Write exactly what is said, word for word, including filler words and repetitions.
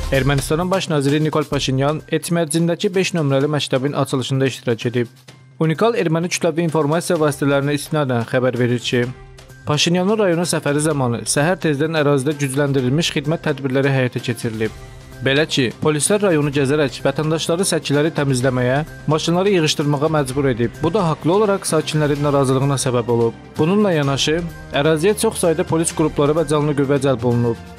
Ermənistanın baş naziri Nikol Paşinyan Etmərcindəki beş nömrəli məktəbin açılışında iştirak edib. Unikal erməni kütləvi informasiya vasitələrinə istinadən xəbər verir ki, Paşinyanın rayona səfəri zamanı səhər tezdən ərazidə gücləndirilmiş xidmət tədbirləri həyata keçirilib. Belə ki, polislər rayonu gəzərək vətəndaşları səkiləri təmizləməyə, maşınları yığışdırmağa məcbur edib. Bu da haqlı olaraq sakinlərin narazılığına səbəb olub. Bununla yanaşı, əraziyə çox sayda polis qrupları və canlı qüvvə cəlb olunub.